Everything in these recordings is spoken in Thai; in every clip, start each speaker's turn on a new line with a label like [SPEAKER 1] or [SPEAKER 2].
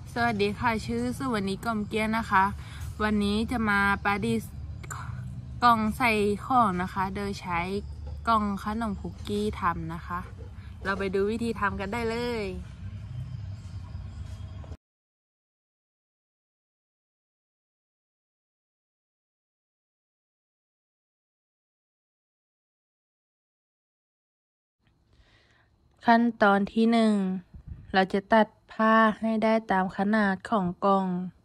[SPEAKER 1] สวัสดีค่ะชื่อสุวรรณีกล่อมเกลี้ยงนะคะวันนี้จะมาประดิษฐ์กล่องใส่ของนะคะโดยใช้กล่องขนมคุกกี้ทำนะคะเราไปดูวิธีทำกันได้เลยขั้นตอนที่1เราจะตัดผ้าให้ได้ตามขนาดของกล่อง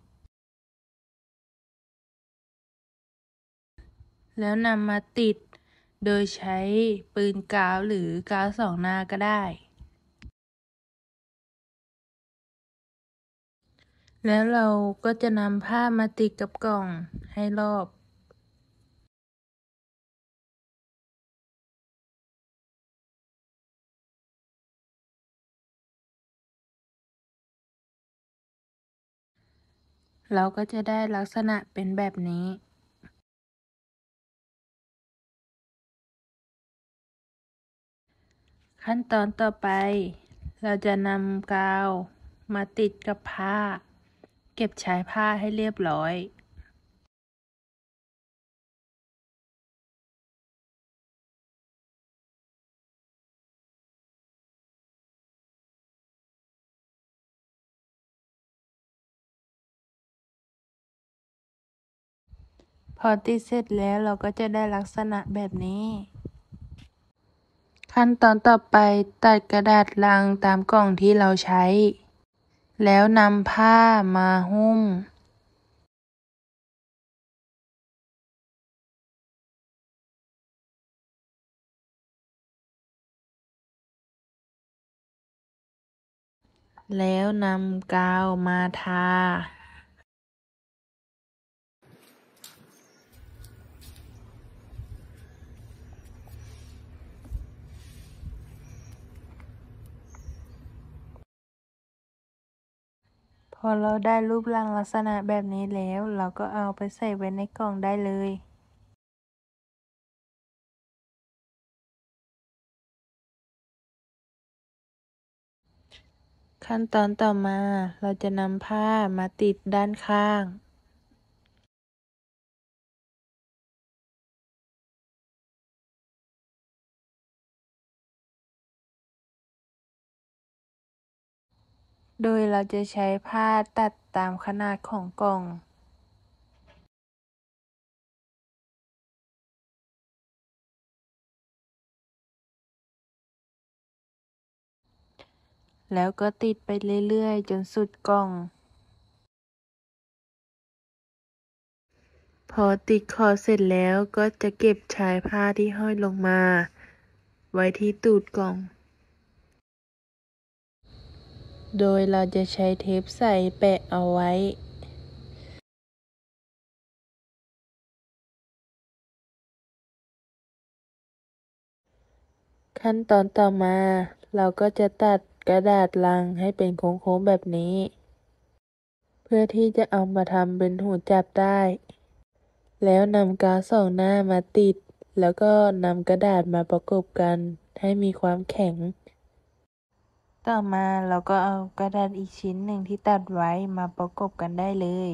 [SPEAKER 1] แล้วนำมาติดโดยใช้ปืนกาวหรือกาว2 หน้าก็ได้แล้วเราก็จะนำผ้ามาติดกับกล่องให้รอบเราก็จะได้ลักษณะเป็นแบบนี้ขั้นตอนต่อไปเราจะนำกาวมาติดกับผ้าเก็บใช้ผ้าให้เรียบร้อยพอติดเสร็จแล้วเราก็จะได้ลักษณะแบบนี้ขั้นตอนต่อไปตัดกระดาษลังตามกล่องที่เราใช้แล้วนำผ้ามาหุ้มแล้วนำกาวมาทาพอเราได้รูปร่างลักษณะแบบนี้แล้วเราก็เอาไปใส่ไว้ในกล่องได้เลยขั้นตอนต่อมาเราจะนำผ้ามาติดด้านข้างโดยเราจะใช้ผ้าตัดตามขนาดของกล่องแล้วก็ติดไปเรื่อยๆจนสุดกล่องพอติดคอเสร็จแล้วก็จะเก็บชายผ้าที่ห้อยลงมาไว้ที่ตูดกล่องโดยเราจะใช้เทปใสแปะเอาไว้ขั้นตอนต่อมาเราก็จะตัดกระดาษลังให้เป็นโค้งๆแบบนี้เพื่อที่จะเอามาทำเป็นหูจับได้แล้วนำกาว2 หน้ามาติดแล้วก็นำกระดาษมาประกบกันให้มีความแข็งต่อมาเราก็เอากระดาษอีกชิ้นหนึ่งที่ตัดไว้มาประกบกันได้เลย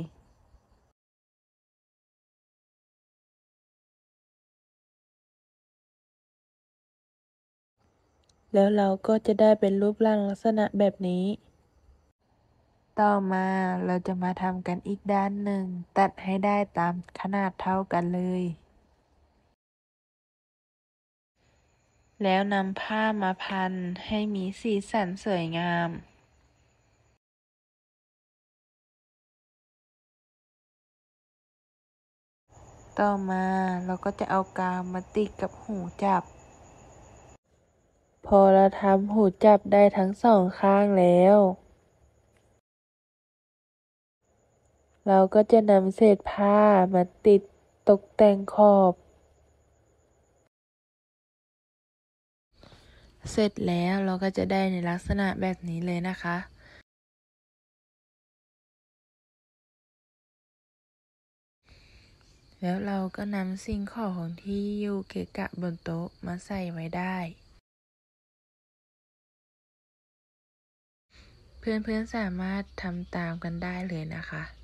[SPEAKER 1] แล้วเราก็จะได้เป็นรูปร่างลักษณะแบบนี้ต่อมาเราจะมาทำกันอีกด้านหนึ่งตัดให้ได้ตามขนาดเท่ากันเลยแล้วนำผ้ามาพันให้มีสีสันสวยงามต่อมาเราก็จะเอากาวมาติดกับหูจับพอเราทำหูจับได้ทั้ง2 ข้างแล้วเราก็จะนำเศษผ้ามาติดตกแต่งขอบเสร็จแล้วเราก็จะได้ในลักษณะแบบนี้เลยนะคะแล้วเราก็นำสิ่งของที่อยู่เกะกะบนโต๊ะมาใส่ไว้ได้เพื่อนๆสามารถทำตามกันได้เลยนะคะ